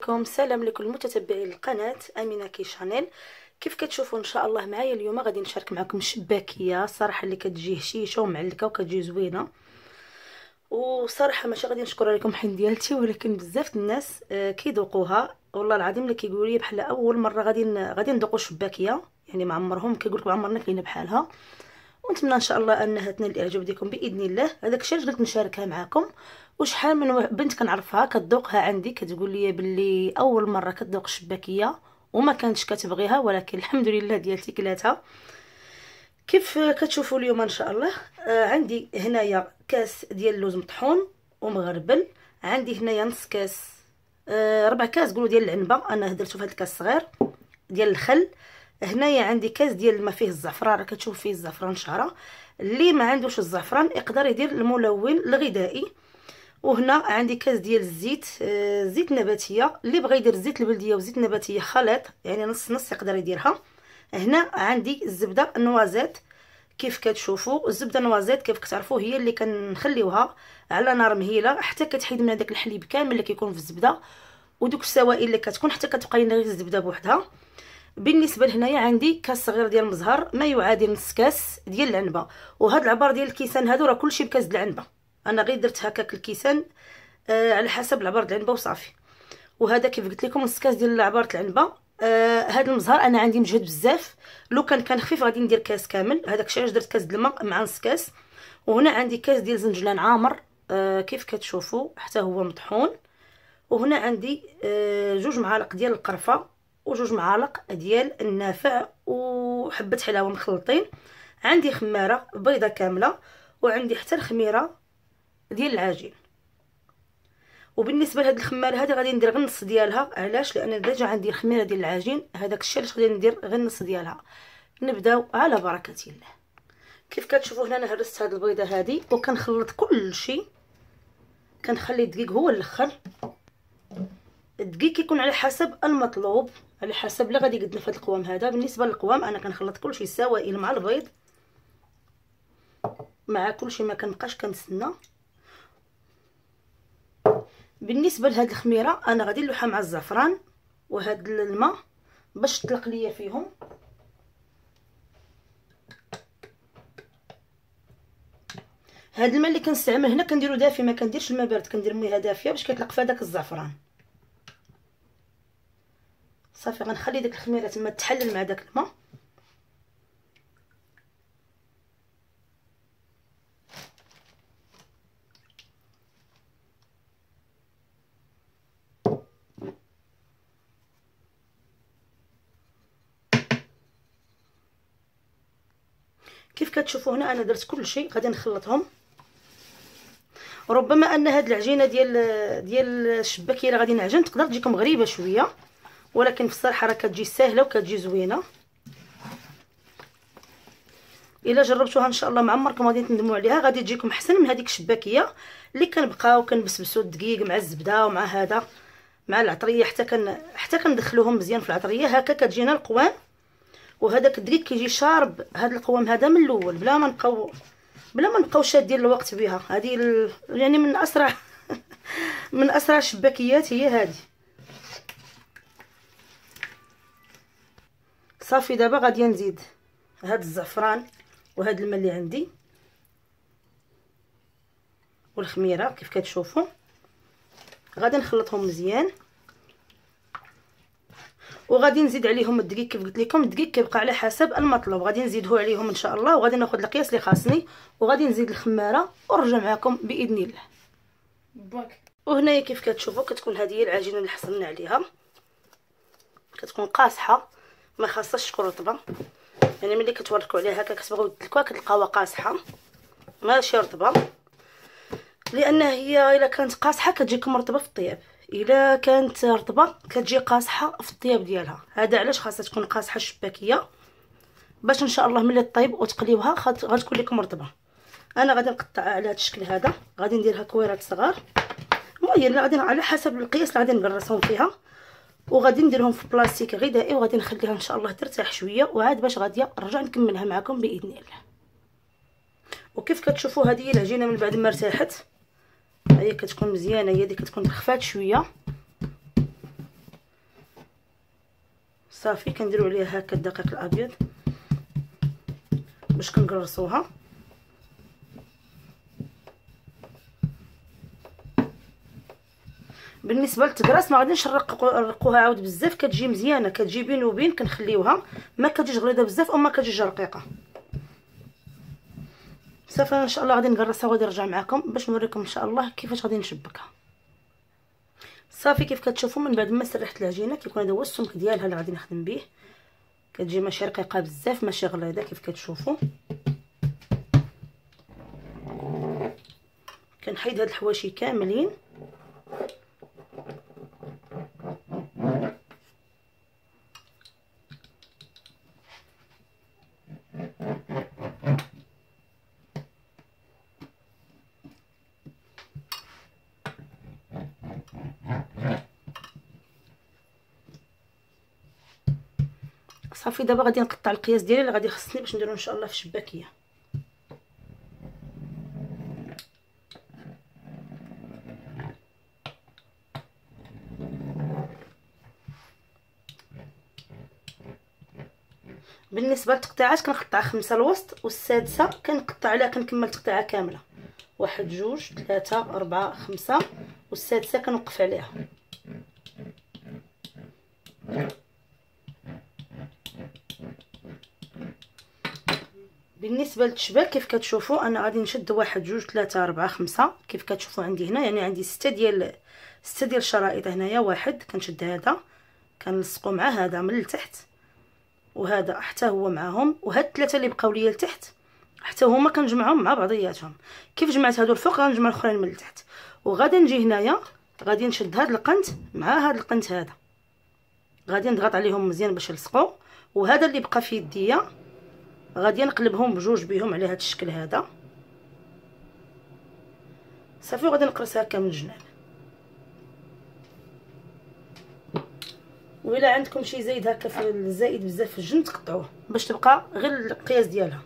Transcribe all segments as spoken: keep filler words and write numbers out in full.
عليكم، سلام لكل متتبعين القناه امينه كي شانيل. كيف كتشوفوا ان شاء الله معايا اليوم غادي نشارك معكم شباكيه صراحه اللي كتجي هشيشه ومعلكه وكتجي زوينه. وصراحه ماشي غادي نشكر عليكم حين ديالتي، ولكن بزاف الناس كيذوقوها والله العظيم اللي كيقولوا لي بحال اول مره غادي غادي ندوقوا شباكيه، يعني ما عمرهم كيقول لكم عمرنا كاينه بحالها. ونتمنى ان شاء الله انها تنال الاعجاب ديالكم باذن الله. هذاك الشيء اللي قلت نشاركها معكم. وشحال من بنت كنعرفها كتذوقها عندي كتقول لي باللي اول مره كتذوق الشباكيه وما كانتش كتبغيها، ولكن الحمد لله ديالتي كلاتها. كيف كتشوفوا اليوم ان شاء الله آه عندي هنايا كاس ديال اللوز مطحون ومغربل، عندي هنايا نص كاس آه ربع كاس قولوا ديال العنبه، انا درتو في هذا الكاس الصغير ديال الخل. هنايا عندي كاس ديال ما فيه الزعفران، راه كتشوف فيه الزعفران شعره. اللي ما عندوش الزعفران يقدر يدير الملون الغذائي. وهنا عندي كاس ديال الزيت آه زيت نباتيه، اللي بغى يدير زيت البلديه وزيت نباتيه خليط يعني نص نص يقدر يديرها. هنا عندي الزبده النوازيت، كيف كتشوفوا الزبده النوازيت كيف كتعرفوا هي اللي كنخليوها على نار مهيله حتى كتحيد من هذاك الحليب كامل اللي كيكون في الزبده ودوك السوائل اللي كتكون حتى كتبقى لنا غير الزبده بوحدها. بالنسبه لهنايا عندي كاس صغير ديال المزهر ما يعادل نص كاس ديال العنبه. وهاد العبار ديال الكيسان هادو راه كلشي بكاس د العنبه، انا غير درت هكاك الكيسان آه على حسب العبار د العنبه وصافي. وهذا كيف قلت لكم نص كاس ديال عباره العنبه. آه هذا المزهر انا عندي مجهد بزاف، لو كان كان خفيف غادي ندير كاس كامل، هذاك الشيء علاش درت كاس د الماء مع نص كاس. وهنا عندي كاس ديال زنجلان عامر آه كيف كتشوفوا حتى هو مطحون. وهنا عندي آه جوج معالق ديال القرفه وجوج معالق ديال النافع وحبه حلاوه مخلطين. عندي خماره بيضه كامله، وعندي حتى الخميره ديال العجين. وبالنسبه لهاد الخماره هذه غادي ندير غير النص ديالها، علاش؟ لان ديجا عندي الخميره ديال العجين، هذاك الشيء علاش غادي ندير غير النص ديالها. نبداو على بركه الله. كيف كتشوفوا هنا انا هرست هاد البيضه هذه وكنخلط كل شيء، كنخلي الدقيق هو الاخر. الدقيق كيكون على حسب المطلوب، على حسب اللي غادي يقدنا في هذا القوام هذا. بالنسبه للقوام انا كنخلط كل شيء سوائل مع البيض مع كل شيء، ما كنبقاش كنتسنى. بالنسبه لهاد الخميره انا غادي نلوحها مع الزعفران وهاد الماء باش تطلق ليا فيهم. هاد الماء اللي كنستعمل هنا كنديرو دافي، ما كنديرش الماء بارد، كندير مياه دافيه باش كيطلق في هذاك الزعفران. صافي غنخلي ديك الخميره تما تحلل مع داك الماء. كيف كتشوفوا هنا انا درت كل شيء، غادي نخلطهم. ربما ان هاد العجينه ديال ديال الشباكيه اللي غادي نعجن تقدر تجيكم غريبه شويه، ولكن في الصراحه راه كتجي ساهله وكتجي زوينه. الا جربتوها ان شاء الله ما عمركم غادي تندموا عليها، غادي تجيكم احسن من هذيك الشباكيه اللي كنبقاو كنبسبسوا الدقيق مع الزبده ومع هذا مع العطريه حتى كن حتى كندخلوهم مزيان في العطريه. هكا كتجينا القوام، وهذاك الدقيق كيجي شارب هذا القوام هذا من الاول بلا ما نبقاو بلا ما نبقاو شادين الوقت بها. هذه ال... يعني من اسرع من اسرع الشباكيات هي هذه. صافي دابا غادي نزيد هذا الزعفران وهذا الماء اللي عندي والخميره كيف كتشوفوا، غادي نخلطهم مزيان. وغادي نزيد عليهم الدقيق كيف قلت لكم، الدقيق كيبقى على حسب المطلوب، غادي نزيدوه عليهم ان شاء الله. وغادي ناخذ القياس اللي خاصني وغادي نزيد الخماره ونرجع معكم باذن الله. وهنايا كيف كتشوفوا كتكون هذه هي العجينه اللي حصلنا عليها، كتكون قاصحه ما خاصهاش تكون رطبه، يعني ملي كتوركوا عليها هكا كتبغيو تدلكوها كتلقاوها قاصحه ماشي رطبه، لان هي الا كانت قاصحه كتجيكم رطبه في الطياب، الا كانت رطبه كتجي قاصحه في الطياب ديالها. هذا علاش خاصها تكون قاصحه الشباكيه باش ان شاء الله ملي طيب وتقليوها غتكون لكم رطبه. انا غادي نقطعها على هذا الشكل هذا، غادي نديرها كويرات صغار، المهم غادي على حسب القياس اللي غادي نقرصهم فيها. وغادي نديرهم في بلاستيك غذائي وغادي نخليها ان شاء الله ترتاح شويه، وعاد باش غادي نرجع نكملها معكم باذن الله. وكيف كتشوفوا هذه هي العجينه من بعد ما ارتاحت، هي كتكون مزيانه، هي دي كتكون خفات شويه. صافي كنديروا عليها هكا الدقيق الابيض باش كنقرصوها. بالنسبه للتقراص ما غاديش نرققوها عاود بزاف، كتجي مزيانه، كتجي بين وبين كنخليوها، ما كتجيش غليظه بزاف وما كتجيش رقيقه. صافي ان شاء الله غادي نقرصها وغادي نرجع معكم باش نوريكم ان شاء الله كيفاش غادي نشبكها. صافي كيف كتشوفوا من بعد ما سرحت العجينه كيكون هذا هو السمك ديالها اللي غادي نخدم به، كتجي ماشي رقيقه بزاف ماشي غليظه كيف كتشوفوا. كنحيد هاد الحواشي كاملين صافي. دابا غادي نقطع القياس ديالي اللي غادي خصني باش نديرو ان شاء الله في الشباكيه. بالنسبه للتقطيعات كنقطع خمسة الوسط والسادسه كنقطع عليها كنكمل تقطيعه كامله، واحد جوج ثلاثة أربعة خمسة والسادسه كنوقف عليها. بالنسبه للتشباك كيف كتشوفوا انا غادي نشد واحد جوج ثلاثة أربعة خمسة كيف كتشوفوا عندي هنا، يعني عندي ستة ديال ستة ديال الشرائط هنايا. واحد كنشد هذا كنلصقو مع هذا من التحت وهذا حتى هو معاهم، وهاد الثلاثه اللي بقاو ليا لتحت حتى هما كنجمعهم مع بعضياتهم. كيف جمعت هادو الفوق غنجمع الاخرين من التحت، وغادي نجي هنايا غادي نشد هاد القنت مع هاد القنت هذا غادي نضغط عليهم مزيان باش يلصقوا، وهذا اللي بقى في يديا غادي نقلبهم بجوج بهم على هذا الشكل هذا. صافي وغادي نقرص هكا من الجناب. وإلا عندكم شي زايد هكا في الزايد بزاف في الجنب تقطعوه باش تبقى غير القياس ديالها.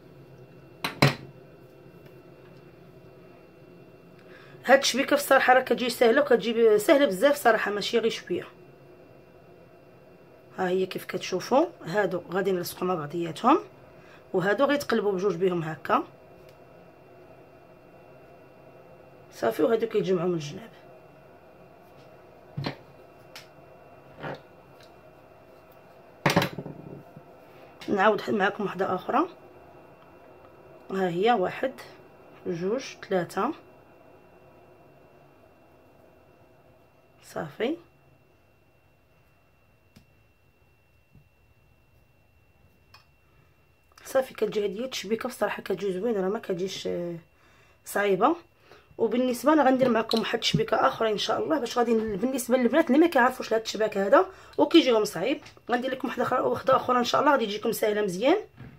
هاد الشبيكه في الصراحه راه كتجي سهله وكتجي سهله بزاف صراحه ماشي غير شويه. ها هي كيف كتشوفوا هادو غادي نلصقوا مع بعضياتهم وهادو غيتقلبوا بجوج بهم هكا. صافي وهادو كيتجمعوا من الجناب. نعاود معكم وحده اخرى. ها هي واحد جوج ثلاثة صافي. صافي كتجي هذه التشبيكه بصراحه كتجي زوينه راه ما كتجيش صعيبه. وبالنسبه انا غندير معكم واحد التشبيكه اخرى ان شاء الله باش غادي بالنسبه للبنات اللي ما كيعرفوش هذا التشباك هذا وكيجيهم صعيب غندير لكم واحده اخرى واحده اخرى ان شاء الله غادي تجيكم سهله مزيان.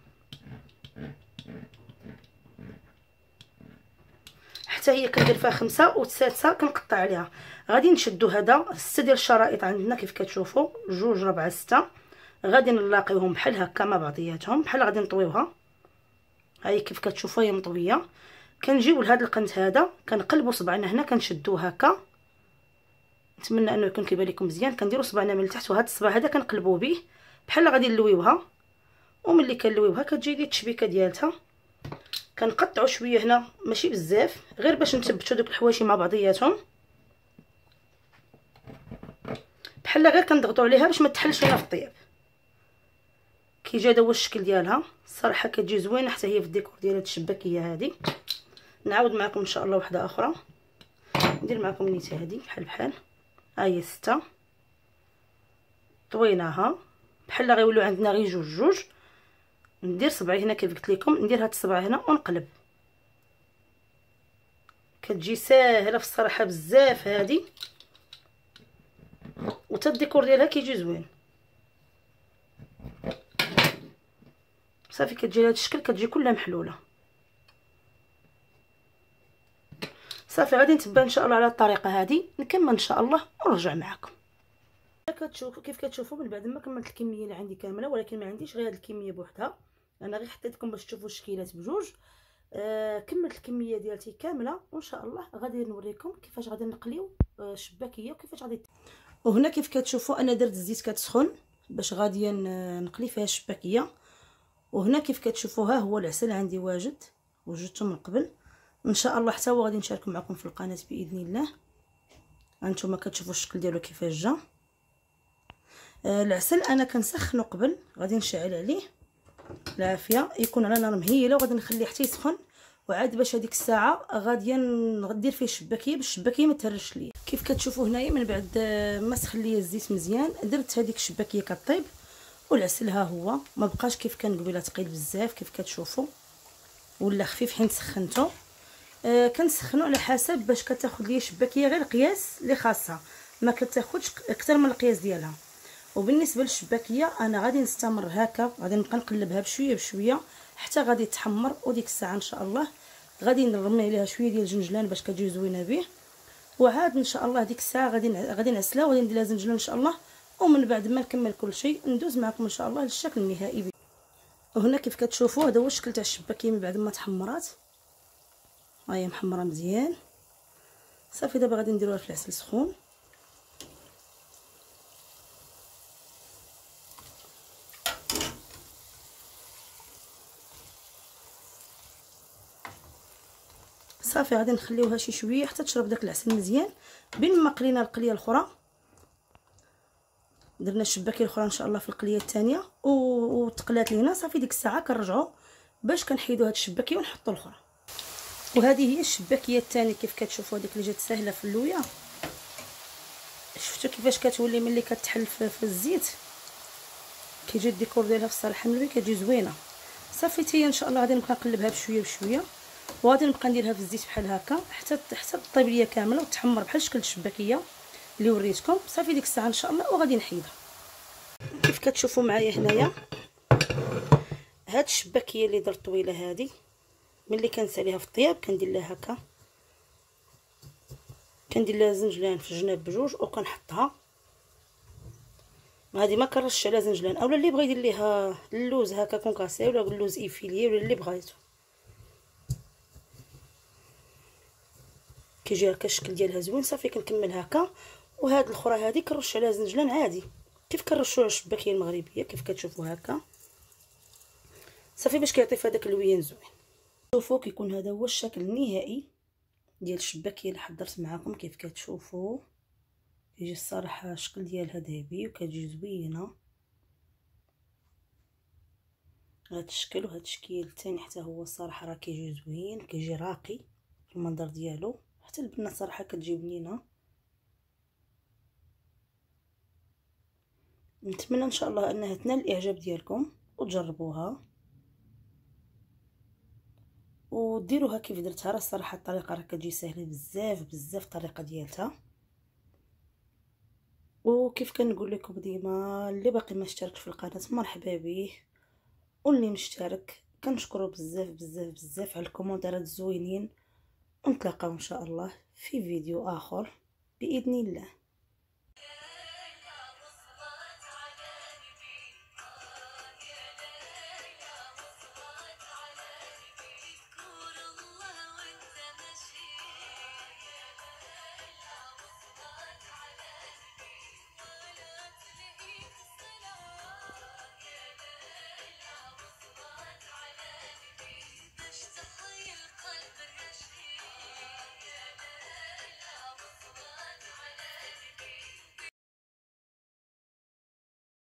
حتى هي كندير فيها خمسة والسادسه كنقطع عليها. غادي نشدو هذا ستة ديال الشرائط عندنا كيف كتشوفوا جوج ربعة ستة غادي نلاقيوهم بحال هكا مع بعضياتهم بحال غادي نطويوها. هاي كيف كتشوفوا هي مطويه. كنجيو لهاد القنت هذا كنقلبوا صبعنا هنا كنشدوه هكا. نتمنى انه يكون كيبان لكم مزيان. كنديروا صبعنا من التحت وهاد الصبع هذا كنقلبوا به بحال غادي نلويوها، وملي كنلويوها كتجي لي التشبيكه ديالتها. كنقطعوا شويه هنا ماشي بزاف غير باش نثبتوا دوك الحواشي مع بعضياتهم بحال غير كنضغطوا عليها باش ما تحلش لنا في الطياب. كيجي هذا هو الشكل ديالها الصراحه كتجي زوينه حتى هي في الديكور ديال هاد الشباكيه هذه. نعاود معكم ان شاء الله واحده اخرى. ندير معكم نيته هذه بحال بحال. ها هي ستة طويناها بحال غيولوا عندنا غير جوج جوج. ندير صبعي هنا كيف قلت لكم ندير هاد الصبع هنا ونقلب. كتجي ساهله في الصراحه بزاف هذه وتا الديكور ديالها كيجي زوين. صافي كتجي لهذا الشكل كتجي كلها محلوله. صافي غادي نتبع ان شاء الله على الطريقه هذه نكمل ان شاء الله ونرجع معكم. كتشوفوا كيف كتشوفوا من بعد ما كملت الكميه اللي عندي كامله ولكن ما عنديش غير هذه الكميه بوحدها انا غير حطيت لكم باش تشوفوا الشكيلات بجوج. آه كملت الكميه ديالتي كامله وان شاء الله غادي نوريكم كيفاش غادي نقليو آه شباكيه وكيفاش غادي. وهنا كيف كتشوفوا انا درت الزيت كتسخن باش غاديه نقلي فيها الشباكيه. وهنا كيف كتشوفوا ها هو العسل عندي واجد، وجدته من قبل ان شاء الله حتى هو غادي نشارك معكم في القناه باذن الله. هانتوما كتشوفوا الشكل ديالو كيفاش جا. آه العسل انا كنسخنو قبل، غادي نشعل عليه العافيه يكون على نار مهيله، وغادي نخليه حتى يسخن، وعاد باش هذيك الساعه غادي ندير فيه الشباكيه باش الشباكيه ما تهرش ليا. كيف كتشوفوا هنايا من بعد ما سخن ليا الزيت مزيان درت هذيك الشباكيه كطيب، والعسل ها هو ما بقاش كيف كان قبيله ثقيل بزاف كيف كتشوفوا، ولا خفيف حين سخنته. آه كنسخنو على حسب باش كتاخذ ليا الشباكيه غير القياس اللي خاصها، ما كتاخذش اكثر من القياس ديالها. وبالنسبه للشباكيه انا غادي نستمر هكا، غادي نبقى نقلبها بشويه بشويه حتى غادي تحمر، وديك الساعه ان شاء الله غادي نرمي عليها شويه ديال الجنجلان باش كتجي زوينه به. وعاد ان شاء الله ديك الساعه غادي غادي نعسلها وغادي ندير لها زنجلان ان شاء الله. ومن بعد ما نكمل كل شيء ندوز معكم ان شاء الله للشكل النهائي. وهنا كيف كتشوفوا هذا هو الشكل تاع الشباكيه من بعد ما تحمرات، ها هي محمره مزيان. صافي دابا غادي نديروها في العسل سخون. صافي غادي نخليوها شي شويه حتى تشرب داك العسل مزيان. بين ما قلينا القليه الاخرى درنا الشباكيه الاخرى ان شاء الله في القليه الثانيه وتقلات لينا، صافي ديك الساعه كنرجعوا باش كنحيدوا هاد الشباكيه ونحطوا الاخرى. وهذه هي الشباكيه الثانيه كيف كتشوفوا هذيك اللي جات ساهله في اللويه. شفتوا كيفاش كتولي ملي كتحل في الزيت كيجي الديكور ديالها في الصراحه ملي كتجي زوينه. صافي حتى ان شاء الله غادي نبقى نقلبها بشويه بشويه، وغادي نبقى نديرها في الزيت بحال هكا حتى حتى طيب ليا كامله وتحمر بحال شكل الشباكيه اللي وريتكم. صافي ديك الساعه ان شاء الله وغادي نحيدها. كيف كتشوفوا معايا هنايا هاد الشباكيه اللي درت طويله هذه ملي كنساليها في الطياب كندير لها هكا، كندير لها زنجلان في الجناب بجوج وكنحطها. هذه ما كنرش عليها زنجلان، اولا اللي بغى يدير ليها اللوز هكا كونكاسي ولا اللوز ايفيليه ولا اللي بغيتو كيجي هكا الشكل ديالها زوين. صافي كنكمل هكا. وهاد الاخرى هذه كنرش عليها زنجلان عادي كيف كنرشوا على الشباكيه المغربيه كيف كتشوفوا هكا، صافي باش كيعطي في هذاك اللوين زوين. شوفوا كيكون هذا هو الشكل النهائي ديال الشباكيه اللي حضرت معكم. كيف كتشوفوا كيجي الصراحه الشكل ديالها ذهبي وكتجي زوينه هذا الشكل. وهذا الشكل الثاني حتى هو الصراحه راه كيجي زوين كيجي راقي في المنظر ديالو، حتى البنات صراحه كتجي بنينه. نتمنى ان شاء الله انها تنال الاعجاب ديالكم وتجربوها وديروها كيف درتها. راه الصراحه الطريقه راه كتجي سهله بزاف بزاف الطريقه ديالتها. وكيف كنقول لكم ديما اللي باقي ما اشتركش في القناه مرحبا به، واللي مشترك كنشكرو بزاف بزاف بزاف على الكومونتيرات الزوينين. ونتلاقاو ان شاء الله في فيديو اخر باذن الله.